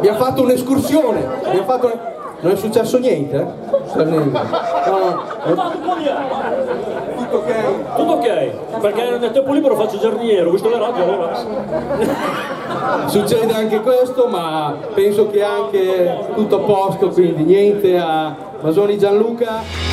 abbiamo fatto un'escursione, non è successo niente? Tutto ok? Tutto ok, perché nel tempo libero faccio giardiniero, visto le radio allora. Succede anche questo, ma penso che anche tutto a posto, quindi niente a Masoni Gianluca.